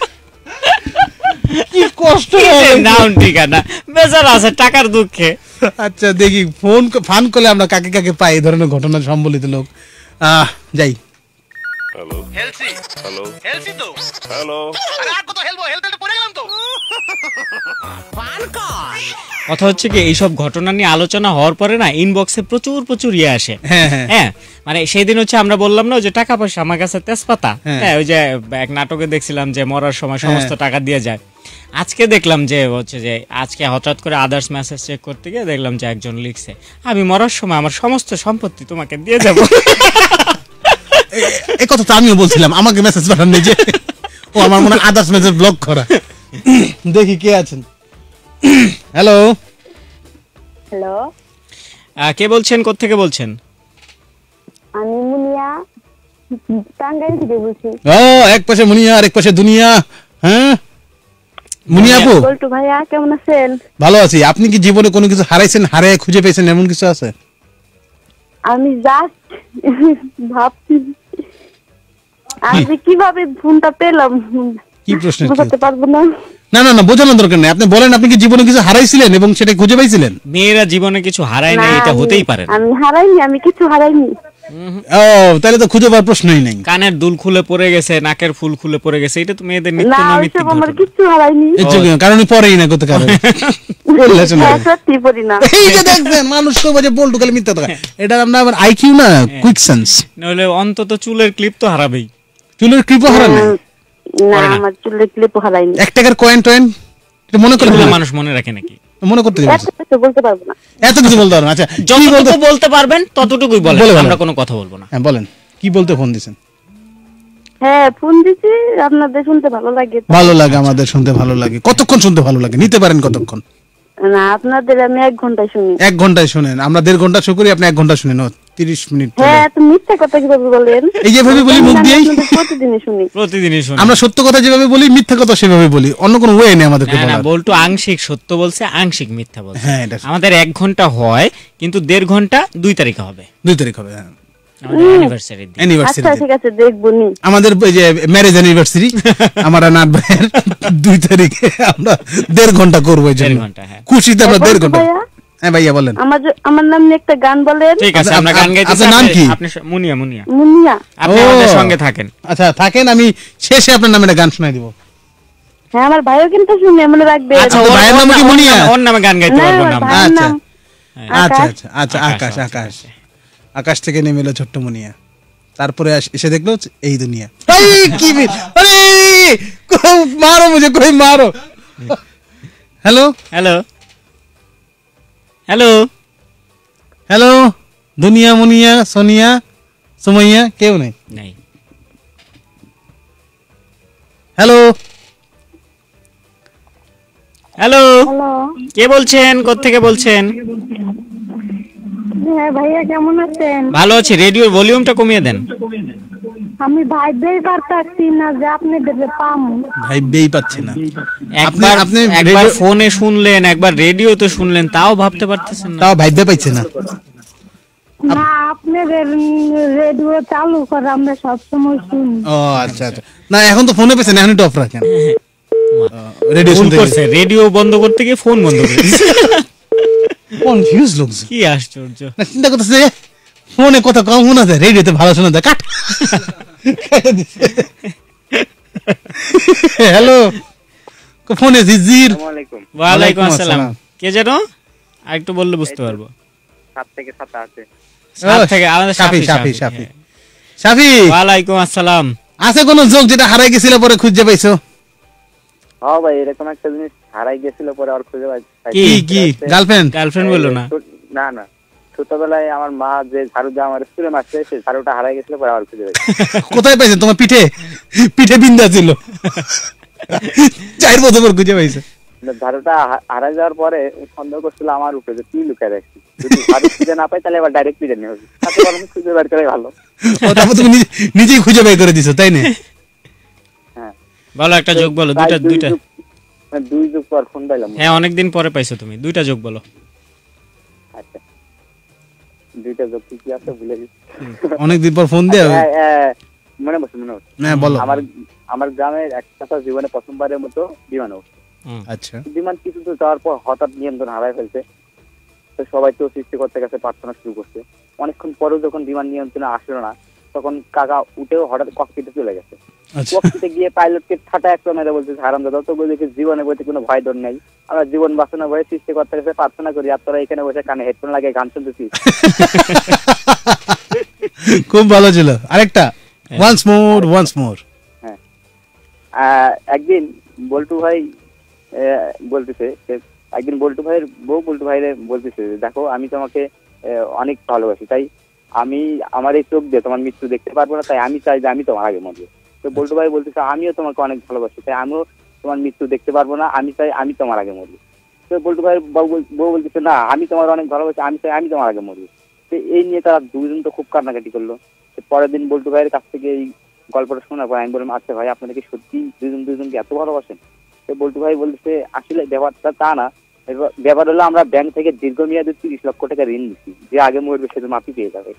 কি কষ্ট নাম ঠিকানা, বেচারা আছে টাকার দুঃখে। আচ্ছা দেখি ফান করলে আমরা কাকে কাকে পাই এই ধরনের ঘটনা সম্বলিত লোক। যাই। হ্যালো হেলসি, হ্যালো হেলসি তো, হ্যালো আরে আর কত হেলবো, হেলতে পড়ে গেলাম তো। কথা হচ্ছে কি, এইসব ঘটনা নিয়ে আলোচনা হওয়ার পরে না ইনবক্সে প্রচুর ইয়ে আসে। হ্যাঁ মানে সেদিন হচ্ছে আমরা বললাম না, ওই যে টাকা পয়সা আমার কাছে তেজপাতা, হ্যাঁ ওই যে এক নাটকে দেখছিলাম যে মরার সময় সমস্ত টাকা দিয়ে যায়। আজকে দেখলাম যে হচ্ছে যে আজকে হঠাৎ করে আদার্স মেসেজ চেক করতে গিয়ে দেখলাম যে একজন লিখছে, আমি মরার সময় আমার সমস্ত সম্পত্তি তোমাকে দিয়ে যাব। এই কথা তো আমিও বলছিলাম, আমাকে মেসেজ পাঠান যে ও আমার মনে আদার্স মেসেজ ব্লক করা। দেখি কে আছেন। হ্যালো হ্যালো, কে বলছেন, কোত্থেকে বলছেন? আমি মুনিয়া টাঙ্গাইল থেকে বলছি। ও এক পাশে মুনিয়া আর এক পাশে দুনিয়া। হ্যাঁ মুনিয়া আপু, বল্টু ভাইয়া কেমন আছেন? ভালো আছি। আপনি কি জীবনে কোনো কিছু হারাইছেন, হারিয়ে খুঁজে পেয়েছেন, এমন কিছু আছে? আমি জাস্ট ভাবছি আমি কিভাবে ফোনটা পেলাম, কি প্রশ্ন? বুঝতে পারবো না। না না না, বোঝানোর দরকার নেই। আপনি বলেন, আপনি কি জীবনে কিছু হারাইছিলেন এবং সেটা খুঁজে পাইছিলেন? মেয়েরা জীবনে কিছু হারায় না, এটা হতেই পারে না। আমি হারাইনি, আমি কিছু হারাইনি। ও তাহলে তো খুঁজে পাওয়ার প্রশ্নই নাই। কানের দুল খুলে পড়ে গেছে, নাকের ফুল খুলে পড়ে গেছে, এটা তো মেয়েদের নিত্য না, নৈমিত্তিক ওইসব আমার ঘটনা। কিছু হারাইনি। কারণ পরেই না করতে কারণ হ্যাঁ, সত্যি পড়ি না। এই যে দেখবেন মানুষ কইবো যে বল্টু খালি মিথ্যা কথা। এটা আমরা আবার আইকিউ না, কুইক সেন্স। নইলে অন্তত চুলের ক্লিপ তো হারাবেই। চুলের ক্লিপও হারান নাই? না, আমার চুলের ক্লিপ হারাইনি। 1 টাকার কয়েন টয়েন এটা মনে করে এগুলো মানুষ মনে রাখে নাকি? মনে করতে দিবেন? এত কিছু বলতে পারবো না। এত কিছু বলতে পারবেন? আচ্ছা যতটুকু বলতে পারবেন ততটুকুই বলেন, বলে আমরা কোনো কথা বলবো না। হ্যাঁ বলেন, কি বলতে ফোন দিছেন? হ্যাঁ ফোন দিছি, আপনাদের শুনতে ভালো লাগে। ভালো লাগে, আমাদের শুনতে ভালো লাগে। কতক্ষণ শুনতে ভালো লাগে? নিতে পারেন কতক্ষণ? না, আপনাদের আমি 1 ঘন্টা শুনি। 1 ঘন্টায় শুনেন, আমরা 1.5 ঘন্টা শো করি, আপনি 1 ঘন্টা শুনেন। 30 মিনিট। হ্যাঁ, তো মিথ্যা কথা কিভাবে বলেন? এই যেভাবে বলি মুখ দিয়েই প্রতিদিনই শুনি। প্রতিদিনই শুনি। আমরা সত্য কথা যেভাবে বলি, মিথ্যা কথা সেভাবে বলি, অন্য কোনো ওয়ে নেই আমাদেরকে না না, বলার। বল্টু আংশিক সত্য বলছে, আংশিক মিথ্যা বলছে। হ্যাঁ এটা আমাদের 1 ঘন্টা হয়, কিন্তু 1.5 ঘন্টা 2 তারিখে হবে, 2 তারিখ হবে। হ্যাঁ আমাদের অ্যানিভার্সারির দিন। অ্যানিভার্সারি। আচ্ছা ঠিক আছে, দেখবো নি। আমাদের এই যে ম্যারেজ অ্যানিভার্সারি আমার নাট ভাইয়ের 2 তারিখে আমরা 1.5 ঘন্টা করবো। এই জন্য 1.5 ঘন্টা, হ্যাঁ। খুশিতে আমরা 1.5 ঘন্টা। ভাইয়া, হ্যাঁ ভাইয়া বলেন। আমার নাম নিয়ে একটা গান বলেন। ঠিক আছে, আমরা গান গাইতেছি। আপনার নাম কি? আপনি মুনিয়া। মুনিয়া, মুনিয়া। আপনি আমাদের সঙ্গে থাকেন। আচ্ছা থাকেন, আমি শেষে আপনার নামে একটা গান শোনাই দিব। হ্যাঁ, আমার ভাইও কিন্তু শুনে, মনে রাখবে। আচ্ছা, তো ভাইয়ের নাম কি মুনিয়া? ওর নামে গান গাইতে না, পারবো না আমার আমরা। ভাইয়ের আচ্ছা। নাম আচ্ছা আকাশ। আচ্ছা আচ্ছা, আকাশ। আকাশ থেকে নেমে এলো ছোট্ট মুনিয়া, তারপরে এসে দেখলো এই দুনিয়া। কি আরে মারো মুঝে, কই মারো। হ্যালো হ্যালো হ্যালো হ্যালো, দুনিয়া, মুনিয়া, সোনিয়া, সুমাইয়া, কেউ নেই। নাই। Hello hello, hello. কে বলছেন, কোত্থেকে বলছেন? হ্যাঁ ভাইয়া, কেমন আছেন? ভালো আছি। রেডিওর ভলিউমটা কমিয়ে দেন। আমি ভাইবেই পারতাছি না যে আপনি দেবে পাম। ভাইবেই পাচ্ছে না। আপনি একবার ফোনে শুনলেন, একবার রেডিওতে শুনলেন, তাও ভাবতে পারতেছেন না। তাও ভাইবে পাইছে না। না, আপনি রেডিও চালু করে আমরা সবসময় শুনি। ও আচ্ছা আচ্ছা, না এখন তো ফোনে পেছেন, এখন একটু অফ রাখেন। রেডিও ভুল শুনতে করছে, রেডিও বন্ধ করতে গিয়ে ফোন বন্ধ করে দিয়েছে। কনফিউজ লোকজন। কি আশ্চর্য। না চিন্তা করতেছে ফোনে কথা কম শোনা যায়, রেডিওতে ভালো শোনা যায়। কাট। হ্যালো, ফোনে জিজির। ওয়ালাইকুম আসসালাম। কে যেন আরেকটু বললে বুঝতে পারবো। 7 থেকে 7 আছে। 7 থেকে আমাদের শাফি। শাফি, ওয়ালাইকুম আসসালাম। আছে কোন যোগ যেটা হারাই গেছিল পরে খুঁজে পাইছো? হ্যাঁ ভাই, এরকম একটা জিনিস হারাই গেছিল পরে আর খুঁজে পাই। কি গার্লফ্রেন্ড? গার্লফ্রেন্ড বললো না? না না, ছোটবেলায় আমার মা যে ঝাড়ু দিয়ে আমার স্কুলে মারছে, সেই ঝাড়ুটা হারাই গেছিল পরে আর খুঁজে পাই। কোথায় পাইছেন? তোমার পিঠে বিন্দা ছিল, 4 বছর পর খুঁজে পাইছে। ঝাড়ুটা হারাই যাওয়ার পরে সন্দেহ করছিল আমার উপরে যে তুই লুকায় রাখছিস, যদি ঝাড়ু খুঁজে না পাই তাহলে এবার ডাইরেক্ট পিঠে নিয়ে হবে, তাতে বরং খুঁজে বের করে ভালো। তারপর তুমি নিজেই খুঁজে বের করে দিছো, তাই না? বলো একটা যোগ বলো, প্রায় দুইটা দুই যুগ পর ফোন পাইলাম। হ্যাঁ অনেকদিন পরে পাইছো তুমি, দুইটা যোগ বলো। আচ্ছা, দুইটা যোগ কি আছে ভুলে গেছি। অনেকদিন পর ফোন দিয়ে মনে বসে না বলো। আমার গ্রামের এক চাচা জীবনে প্রথমবারের মতো বিমানে উঠছে। আচ্ছা, বিমান কিছু তো যাওয়ার পর হঠাৎ নিয়ন্ত্রণ হারায় ফেলছে। তো সবাই তো সৃষ্টিকর্তার কাছে প্রার্থনা শুরু করছে। অনেকক্ষণ পরেও যখন বিমান নিয়ন্ত্রণে আসলো না, তখন কাকা উঠেও হঠাৎ ককপিটে চলে গেছে। আচ্ছা। ককপিটে গিয়ে পাইলটকে ঠাটা একটা মেরে বলছে, হারামজাদা তো বলছে জীবনে বলতে কোনো ভয় ডর নেই, আমরা জীবন বাঁচানোর ভয়ে সৃষ্টিকর্তার কাছে প্রার্থনা করি, আর তোরা এখানে বসে কানে হেডফোন লাগিয়ে গান শুনতেছিস। খুব ভালো ছিল। আরেকটা ওয়ান্স মোর। হ্যাঁ, একদিন বল্টু ভাই বলতেছে, একদিন বল্টু ভাইয়ের বউ বল্টু ভাইরে বলতেছে, দেখো আমি তোমাকে অনেক ভালোবাসি, তাই আমি আমার এই চোখ দিয়ে তোমার মৃত্যু দেখতে পারবো না, তাই আমি চাই যে আমি তোমার আগে মরবো। তো বল্টু ভাই বলতেছে, আমিও তোমাকে অনেক ভালোবাসি, তাই আমিও তোমার মৃত্যু দেখতে পারবো না, আমি চাই আমি তোমার আগে মরবো। তো বল্টু ভাইয়ের বউ বলতেছে, না আমি তোমার অনেক ভালোবাসি, আমি চাই আমি তোমার আগে মরবো। তো এই নিয়ে তারা দুজন তো খুব কান্নাকাটি করলো। পরের দিন বল্টু ভাইয়ের কাছ থেকে এই গল্পটা শোনার পর আমি বললাম, আচ্ছা ভাই আপনারা কি সত্যি দুজনকে এত ভালোবাসেন? তো বল্টু ভাই বলতেছে, আসলে ব্যাপারটা তা না, ব্যাপার হলো আমরা ব্যাংক থেকে দীর্ঘমেয়াদী 30 লক্ষ টাকা ঋণ দিচ্ছি, যে আগে মরবে সে তো মাপি পেয়ে যাবে।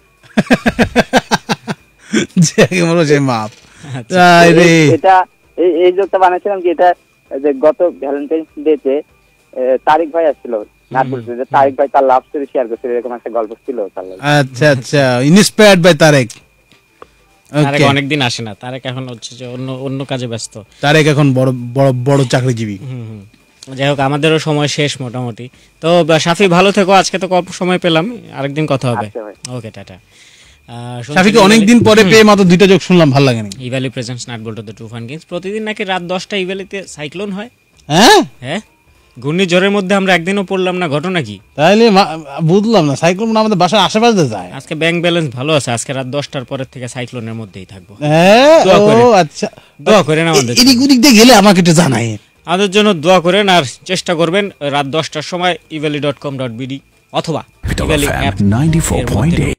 যে আগে মরবে সে মাপ। এটা এই যোগটা বানাইছিলাম কি, এটা যে গত ভ্যালেন্টাইন্স ডেতে তারিক ভাই আসছিল, তারিক ভাই তার লাভ স্টোরি শেয়ার করছিল, এরকম একটা গল্প ছিল তার। আচ্ছা আচ্ছা, ইন্সপায়ার্ড বাই তারেক। তারেক অনেকদিন আসে না, তারেক এখন হচ্ছে যে অন্য কাজে ব্যস্ত। তারেক এখন বড় বড় বড় চাকরিজীবী। যাই হোক, আমাদেরও সময় শেষ মোটামুটি। তো শাফি ভালো থেকো, আজকে তো কম সময় পেলাম, আরেকদিন কথা হবে। ওকে, টাটা। শাফিকে অনেকদিন পরে পেয়ে মাত্র দুইটা যোগ শুনলাম, ভালো লাগেনি। Evaly presents nut Boltu the two fun kings. প্রতিদিন নাকি রাত 10টা ইভ্যালিতে সাইক্লোন হয়। হ্যাঁ, ঘূর্ণিঝড়ের মধ্যে আমরা একদিনও পড়লাম না, ঘটনা কি? তাইলে বুঝলাম না, সাইক্লোন আমাদের বাসার আশেপাশে যায়। আজকে ব্যাংক ব্যালেন্স ভালো আছে, আজকে রাত 10টার পরের থেকে সাইক্লোনের মধ্যেই থাকবো। আচ্ছা, দোয়া করেন আমাদের, এদিক ওদিক দিয়ে গেলে আমাকে একটু জানাই। আমাদের জন্য দোয়া করেন আর চেষ্টা করবেন রাত 10টার সময় evali.com.bd অথবা ইভ্যালি অ্যাপ 94.8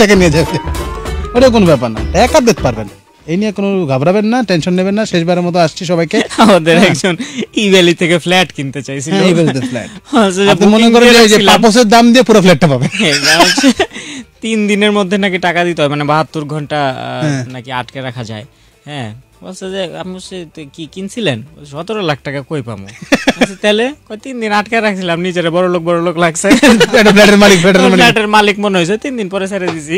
টাকা নিয়ে যাবে, ওটা কোনো ব্যাপার না, টাকা দিতে পারবেন। এই নিয়ে কোনো ঘাবড়াবেন না, টেনশন নেবেন না। শেষবারের মতো আসছি সবাইকে। আমাদের একজন ইভ্যালি থেকে ফ্ল্যাট কিনতে চাইছিল। হ্যাঁ, ইভ্যালিতে ফ্ল্যাট। আপনি মনে করেন যে পাপোসের দাম দিয়ে পুরো ফ্ল্যাটটা পাবেন। 3 দিনের মধ্যে নাকি টাকা দিতে হয়, মানে 72 ঘন্টা নাকি আটকে রাখা যায়। হ্যাঁ, বলছে যে আমি কি কিনছিলেন, 17 লাখ টাকা কই পাবো? তাহলে 3 দিন আটকে রাখছিলাম, নিজের বড় লোক লাগছে, ফ্ল্যাটের মালিক মনে হয়েছে, 3 দিন পরে ছেড়ে দিছি।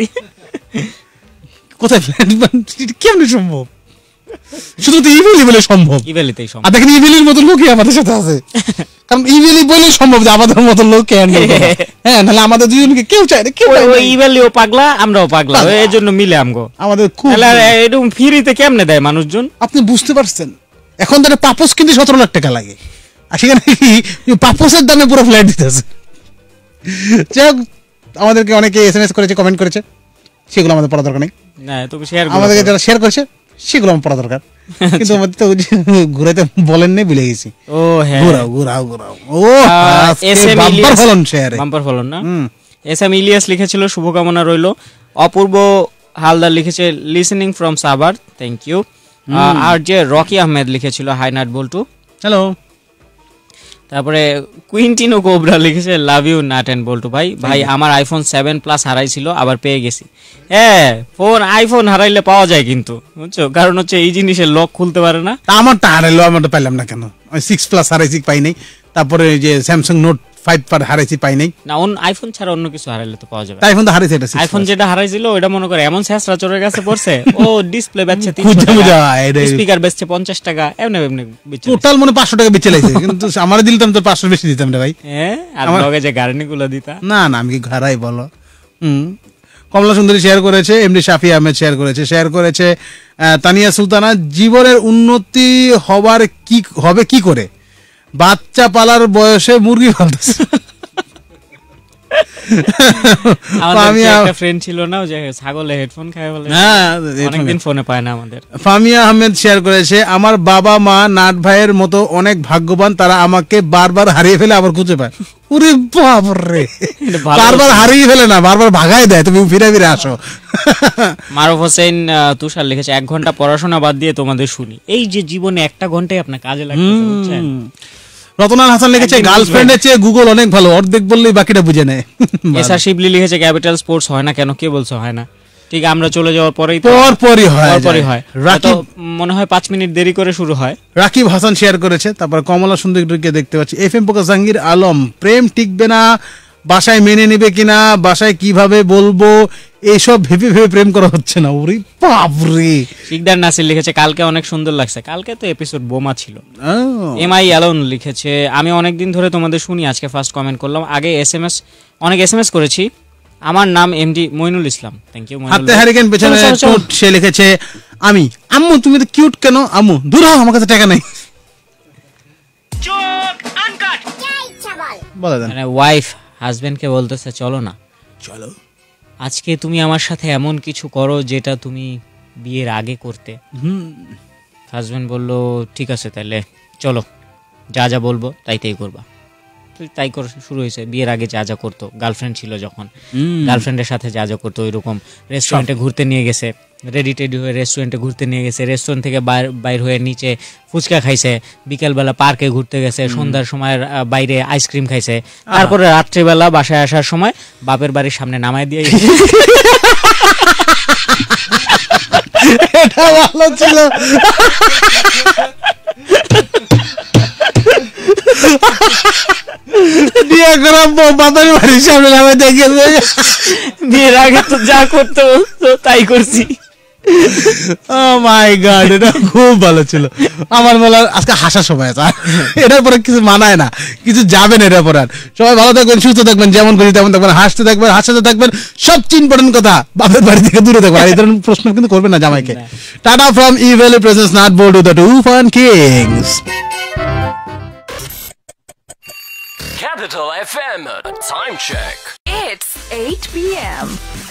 কোথায় ফ্ল্যাট? কেমনে সম্ভব? শুধু তো ইভেলি বলে সম্ভব, ইভেলিতেই সম্ভব। আর দেখেন ইভেলির মতো লোকই আমাদের সাথে আছে, কারণ ইভেলি বলে সম্ভব যে আমাদের মতো লোক হ্যান্ডেল করে। হ্যাঁ, নাহলে আমাদের দুজনকে কেউ চায় না, কেউ ইভেলিও পাগলা, আমরাও পাগলা, এই জন্য মিলে আমগো আমাদের খুব। এরকম ফ্রিতে কেমনে দেয় মানুষজন? আপনি বুঝতে পারছেন? এখন তো পাপোস কিন্তু 17 লাখ টাকা লাগে, আর সেখানে পাপোসের দামে পুরো ফ্ল্যাট দিতেছে। যাই হোক, আমাদেরকে অনেকে SMS করেছে, কমেন্ট করেছে, সেগুলো আমাদের পড়া দরকার নেই। আমাদেরকে যারা শেয়ার করেছে সেগুলো আমার পড়া দরকার, কিন্তু আমাদের তো ঘুরাইতে বলেন নেই, ভুলে গেছি। ও হ্যাঁ, ঘুরাও। ও বাম্পার ফলন শেয়ারে, বাম্পার ফলন না। SM ইলিয়াস লিখেছিল শুভকামনা রইল। অপূর্ব হালদার লিখেছে listening from Savar, thank you. আর যে রকি আহমেদ লিখেছিল হাই নাট বল্টু, হ্যালো। তারপরে কুইন্টিনো কোবরা লিখেছে love you nut and Boltu. ভাই আমার আইফোন 7 প্লাস হারাইছিল, আবার পেয়ে গেছি। হ্যাঁ, আইফোন হারাইলে পাওয়া যায় কিন্তু, বুঝছো, কারণ হচ্ছে এই জিনিসের লক খুলতে পারে না। আমারটা হারাইলো, আমারটা পাইলাম না কেন? 6 প্লাস হারাইছি, পাই নাই। তারপরে যে স্যামসাং নোট 5 পার হারাইছি, পাই নাই। না, আইফোন ছাড়া অন্য কিছু হারাইলে তো পাওয়া যাবে। আইফোন তো হারাইছে, এটা আইফোন যেটা হারাইছিল ওটা মনে করে এমন ছেঁচড়া চোরের কাছে পড়ছে, ও ডিসপ্লে বেচছে 300 টাকা, স্পিকার বেচছে 50 টাকা, এমনি বেচছে টোটাল মনে 500 টাকা বেচে লাইছে। কিন্তু আমারে দিলতাম তো 500 বেশি দিতাম রে ভাই। হ্যাঁ, আর লগে যে গার্ডেনিং গুলো দিতা। না, আমি কি ঘাড়াই বলো। কমলা সুন্দরী শেয়ার করেছে, এমডি শাফি আহমেদ শেয়ার করেছে তানিয়া সুলতানা, জীবনের উন্নতি হবে কি করে? বাচ্চা পালার বয়সে মুরগি পালতেছে। একটা ফ্রেন্ড ছিল না, যে ছাগলে হেডফোন খায় বলে, অনেকদিন ফোনে পায় না আমাদের। ফামিয়া আহমেদ শেয়ার করেছে, আমার বাবা মা নাট ভাইয়ের মতো অনেক ভাগ্যবান, তারা আমাকে বারবার হারিয়ে ফেলে আবার খুঁজে পায়। ওরে বাপ রে, বারবার হারিয়ে ফেলে না, বারবার ভাগায় দেয়, তুমি ফিরে আসো। মারুফ হোসেন তুষার লিখেছে 1 ঘন্টা পড়াশোনা বাদ দিয়ে তোমাদের শুনি। এই যে জীবনে 1 ঘন্টায় আপনার কাজে লাগতেছে, বুঝছেন। রতনাল হাসান লিখেছে গার্লফ্রেন্ডের চেয়ে গুগল অনেক ভালো, অর্ধেক বললেই বাকিটা বুঝে নেয়। এসা শিবলি লিখেছে ক্যাপিটাল স্পোর্টস হয় না কেন? কে বলছো হয় না? ঠিক আমরা চলে যাওয়ার পরেই হয়, মনে হয় 5 মিনিট দেরি করে শুরু হয়। রাকিব হাসান শেয়ার করেছে। তারপর কমলা সুন্দরীকে দেখতে পাচ্ছি। FM পোকা জাহাঙ্গীর আলম, প্রেম টিকবে না, বাসায় মেনে নেবে কিনা, বাসায় কিভাবে বলবো, এইসব ভেবে প্রেম করা হচ্ছে না। ওরে বাপরে। শিকদার নাসির লিখেছে কালকে অনেক সুন্দর লাগছে, কালকে তো এপিসোড বোমা ছিল। MI অ্যালোন লিখেছে আমি অনেকদিন ধরে তোমাদের শুনি, আজকে ফার্স্ট কমেন্ট করলাম, আগে অনেক SMS করেছি। আমার নাম MD Moinul Islam, thank you. হাতে হারিকেন পেছনে সে লিখেছে আমি, আম্মু তুমি তো কিউট কেন? আম্মু দূর হও, আমার কাছে টাকা নেই। মানে ওয়াইফ হাজবেন্ডকে বলতেছে চলো না, চলো আজকে তুমি আমার সাথে এমন কিছু করো যেটা তুমি বিয়ের আগে করতে। হাজবেন্ড বলল ঠিক আছে তাহলে চলো, যা যা বলবো তাই করবা। তাই করে শুরু হয়েছে। বিয়ের আগে যা যা করতো, গার্লফ্রেন্ড ছিল যখন, গার্লফ্রেন্ডের সাথে যা যা করতো ওইরকম। রেস্টুরেন্টে ঘুরতে নিয়ে গেছে, রেডি টেডি হয়ে রেস্টুরেন্টে ঘুরতে নিয়ে গেছে, রেস্টুরেন্ট থেকে বাইর হয়ে নিচে ফুচকা খাইছে, বিকেলবেলা পার্কে ঘুরতে গেছে, সন্ধ্যার সময় বাইরে আইসক্রিম খাইছে, তারপরে রাত্রিবেলা বাসায় আসার সময় বাপের বাড়ির সামনে নামায় দিয়ে গেছে। এটা ভালো ছিল। বাপের বাড়ির সামনে নামায় দিয়ে গেছে। বিয়ের আগে তো যা করতো তাই করছি। Oh my God, এটা খুব ভালো ছিল। আমার বলা আজকে হাসার সময় আছে, এটার পরে কিছু মানায় না, কিছু যাবেন এটার পরে। সবাই ভালো থাকবেন, সুস্থ থাকবেন, যেমন করি তেমন থাকবেন, হাসতে থাকবেন, হাসাতে থাকবেন, সবচেয়ে ইম্পর্টেন্ট কথা বাপের বাড়ি থেকে দূরে থাকবেন। এই ধরনের প্রশ্ন কিন্তু করবেন না জামাইকে। Tata from Evaly presents nut Boltu, the two fun kings. Capital FM, time check. It's 8 p.m.